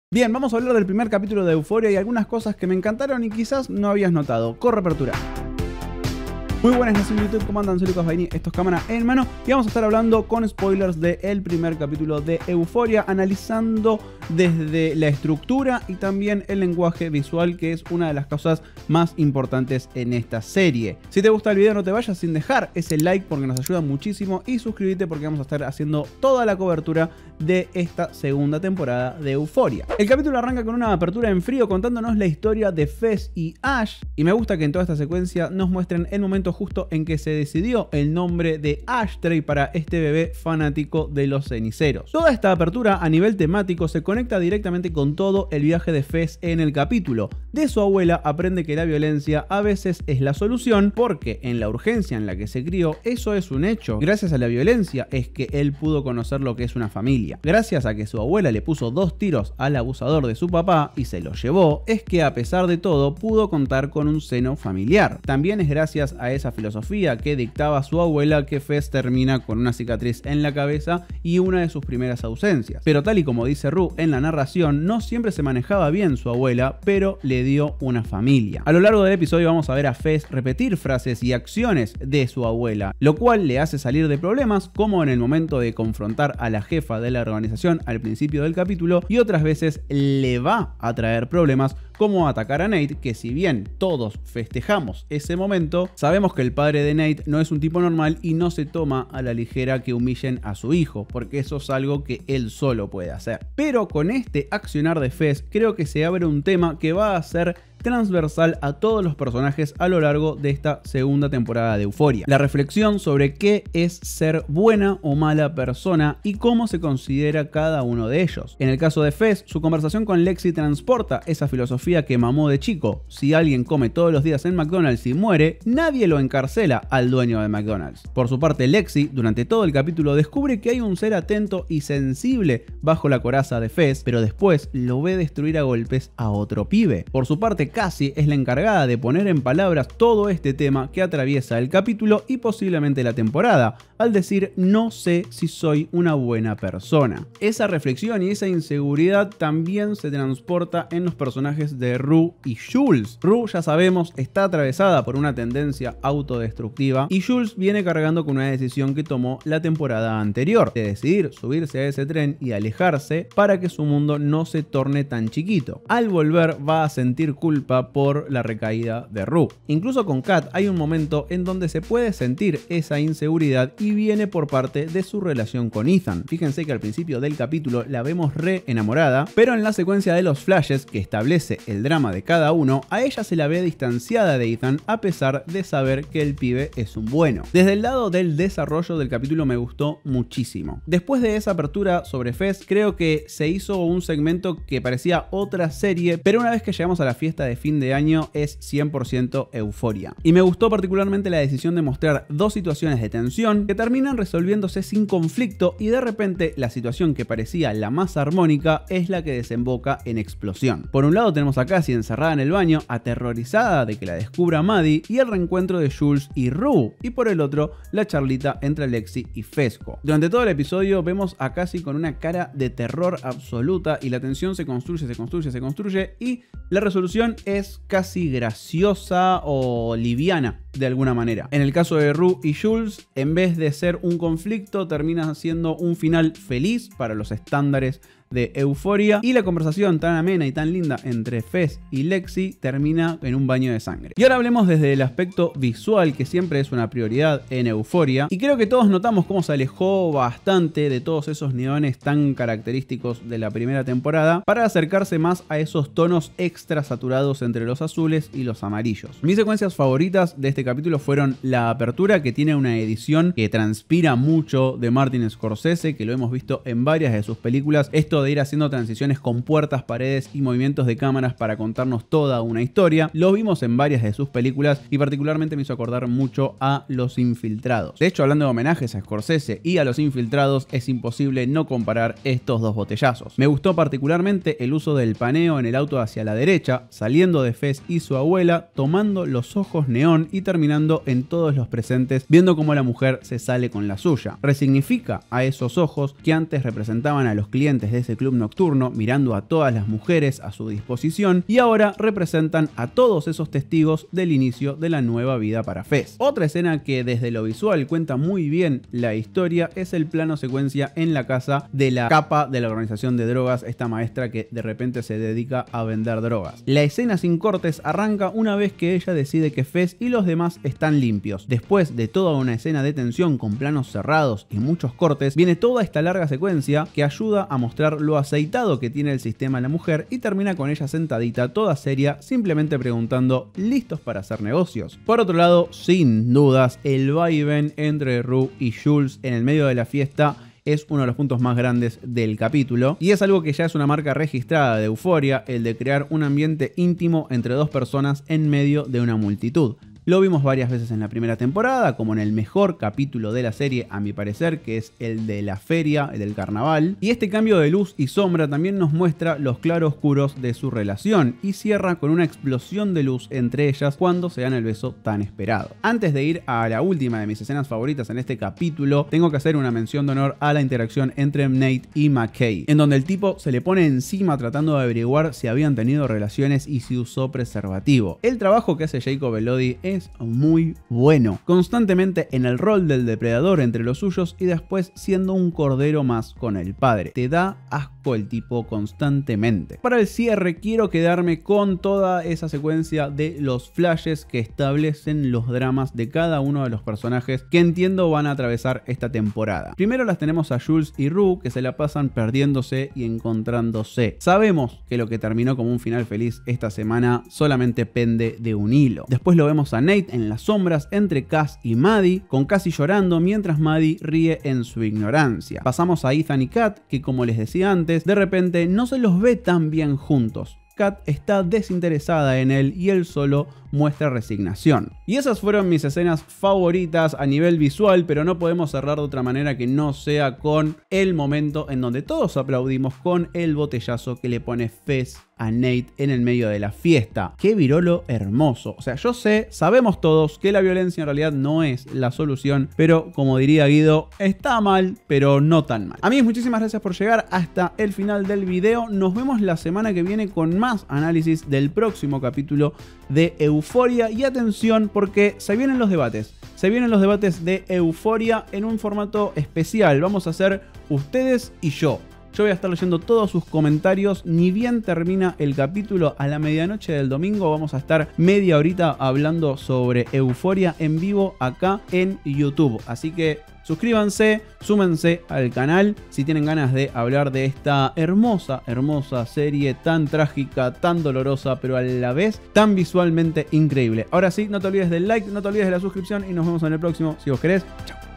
Bien, vamos a hablar del primer capítulo de Euphoria y algunas cosas que me encantaron y quizás no habías notado. Corre apertura. Muy buenas, nación de YouTube, ¿cómo andan? Soy Lucas Baini, esto es Cámara en Mano y vamos a estar hablando con spoilers del primer capítulo de Euphoria, analizando desde la estructura y también el lenguaje visual, que es una de las cosas más importantes en esta serie. Si te gusta el video, no te vayas sin dejar ese like porque nos ayuda muchísimo y suscríbete porque vamos a estar haciendo toda la cobertura de esta segunda temporada de Euphoria. El capítulo arranca con una apertura en frío contándonos la historia de Fez y Ash, y me gusta que en toda esta secuencia nos muestren el momento justo en que se decidió el nombre de Ashtray para este bebé fanático de los ceniceros. Toda esta apertura a nivel temático se conecta directamente con todo el viaje de Fez en el capítulo. De su abuela aprende que la violencia a veces es la solución, porque en la urgencia en la que se crió eso es un hecho. Gracias a la violencia es que él pudo conocer lo que es una familia. Gracias a que su abuela le puso 2 tiros al abusador de su papá y se lo llevó, es que a pesar de todo pudo contar con un seno familiar. También es gracias a esa filosofía que dictaba su abuela que Fez termina con una cicatriz en la cabeza y una de sus primeras ausencias. Pero tal y como dice Rue en la narración, no siempre se manejaba bien su abuela, pero le dio una familia. A lo largo del episodio vamos a ver a Fez repetir frases y acciones de su abuela, lo cual le hace salir de problemas, como en el momento de confrontar a la jefa de la organización al principio del capítulo, y otras veces le va a traer problemas, como atacar a Nate, que si bien todos festejamos ese momento, sabemos que el padre de Nate no es un tipo normal y no se toma a la ligera que humillen a su hijo, porque eso es algo que él solo puede hacer. Pero con este accionar de Fez creo que se abre un tema que va a ser transversal a todos los personajes a lo largo de esta segunda temporada de Euphoria. La reflexión sobre qué es ser buena o mala persona y cómo se considera cada uno de ellos. En el caso de Fez, su conversación con Lexi transporta esa filosofía que mamó de chico. Si alguien come todos los días en McDonald's y muere, nadie lo encarcela al dueño de McDonald's. Por su parte, Lexi, durante todo el capítulo, descubre que hay un ser atento y sensible bajo la coraza de Fez, pero después lo ve destruir a golpes a otro pibe. Por su parte, Cassie es la encargada de poner en palabras todo este tema que atraviesa el capítulo y posiblemente la temporada, al decir no sé si soy una buena persona. Esa reflexión y esa inseguridad también se transporta en los personajes de Rue y Jules. Rue, ya sabemos, está atravesada por una tendencia autodestructiva y Jules viene cargando con una decisión que tomó la temporada anterior, de decidir subirse a ese tren y alejarse para que su mundo no se torne tan chiquito. Al volver va a sentir culpa por la recaída de Rue. Incluso con Kat hay un momento en donde se puede sentir esa inseguridad y viene por parte de su relación con Ethan. Fíjense que al principio del capítulo la vemos re enamorada, pero en la secuencia de los flashes que establece el drama de cada uno, a ella se la ve distanciada de Ethan a pesar de saber que el pibe es un bueno. Desde el lado del desarrollo del capítulo me gustó muchísimo. Después de esa apertura sobre Fez, creo que se hizo un segmento que parecía otra serie, pero una vez que llegamos a la fiesta de fin de año es 100% Euphoria. Y me gustó particularmente la decisión de mostrar 2 situaciones de tensión que terminan resolviéndose sin conflicto, y de repente la situación que parecía la más armónica es la que desemboca en explosión. Por un lado tenemos a Cassie encerrada en el baño, aterrorizada de que la descubra Maddie, y el reencuentro de Jules y Rue, y por el otro la charlita entre Lexi y Fezco. Durante todo el episodio vemos a Cassie con una cara de terror absoluta y la tensión se construye y la resolución es casi graciosa o liviana de alguna manera. En el caso de Rue y Jules, en vez de ser un conflicto, termina siendo un final feliz para los estándares de Euphoria, y la conversación tan amena y tan linda entre Fez y Lexi termina en un baño de sangre. Y ahora hablemos desde el aspecto visual, que siempre es una prioridad en Euphoria, y creo que todos notamos cómo se alejó bastante de todos esos neones tan característicos de la primera temporada para acercarse más a esos tonos extra saturados entre los azules y los amarillos. Mis secuencias favoritas de este capítulo fueron la apertura, que tiene una edición que transpira mucho de Martin Scorsese, que lo hemos visto en varias de sus películas. Esto de ir haciendo transiciones con puertas, paredes y movimientos de cámaras para contarnos toda una historia, lo vimos en varias de sus películas y particularmente me hizo acordar mucho a Los Infiltrados. De hecho, hablando de homenajes a Scorsese y a Los Infiltrados, es imposible no comparar estos dos botellazos. Me gustó particularmente el uso del paneo en el auto hacia la derecha, saliendo de Fez y su abuela, tomando los ojos neón y terminando en todos los presentes, viendo cómo la mujer se sale con la suya. Resignifica a esos ojos que antes representaban a los clientes de ese ese club nocturno, mirando a todas las mujeres a su disposición, y ahora representan a todos esos testigos del inicio de la nueva vida para Fez. Otra escena que desde lo visual cuenta muy bien la historia es el plano secuencia en la casa de la capa de la organización de drogas, esta maestra que de repente se dedica a vender drogas. La escena sin cortes arranca una vez que ella decide que Fez y los demás están limpios. Después de toda una escena de tensión con planos cerrados y muchos cortes, viene toda esta larga secuencia que ayuda a mostrar lo aceitado que tiene el sistema de la mujer y termina con ella sentadita toda seria, simplemente preguntando: ¿listos para hacer negocios? Por otro lado, sin dudas, el vaivén entre Rue y Jules en el medio de la fiesta es uno de los puntos más grandes del capítulo, y es algo que ya es una marca registrada de Euphoria, el de crear un ambiente íntimo entre dos personas en medio de una multitud. Lo vimos varias veces en la primera temporada, como en el mejor capítulo de la serie, a mi parecer, que es el de la feria, el del carnaval. Y este cambio de luz y sombra también nos muestra los claroscuros de su relación y cierra con una explosión de luz entre ellas cuando se dan el beso tan esperado. Antes de ir a la última de mis escenas favoritas en este capítulo, tengo que hacer una mención de honor a la interacción entre Nate y McKay, en donde el tipo se le pone encima tratando de averiguar si habían tenido relaciones y si usó preservativo. El trabajo que hace Jacob Elordi es muy bueno, constantemente en el rol del depredador entre los suyos y después siendo un cordero más con el padre. Te da asco el tipo constantemente. Para el cierre quiero quedarme con toda esa secuencia de los flashes que establecen los dramas de cada uno de los personajes que entiendo van a atravesar esta temporada. Primero las tenemos a Jules y Rue, que se la pasan perdiéndose y encontrándose. Sabemos que lo que terminó como un final feliz esta semana solamente pende de un hilo. Después lo vemos a Nate en las sombras entre Cass y Maddie, con Cassie llorando mientras Maddie ríe en su ignorancia. Pasamos a Ethan y Kat, que como les decía antes, de repente no se los ve tan bien juntos. Kat está desinteresada en él y él solo muestra resignación. Y esas fueron mis escenas favoritas a nivel visual, pero no podemos cerrar de otra manera que no sea con el momento en donde todos aplaudimos con el botellazo que le pone Fez a Nate en el medio de la fiesta. ¡Qué virolo hermoso! O sea, yo sé, sabemos todos que la violencia en realidad no es la solución, pero como diría Guido, está mal, pero no tan mal. Amigos, muchísimas gracias por llegar hasta el final del video. Nos vemos la semana que viene con más análisis del próximo capítulo de Euphoria. Y atención, porque se vienen los debates. Se vienen los debates de Euphoria en un formato especial. Vamos a hacer ustedes y yo. Yo voy a estar leyendo todos sus comentarios. Ni bien termina el capítulo, a la medianoche del domingo vamos a estar media horita hablando sobre Euphoria en vivo acá en YouTube. Así que suscríbanse, súmense al canal si tienen ganas de hablar de esta hermosa, hermosa serie tan trágica, tan dolorosa, pero a la vez tan visualmente increíble. Ahora sí, no te olvides del like, no te olvides de la suscripción y nos vemos en el próximo, si vos querés. Chao.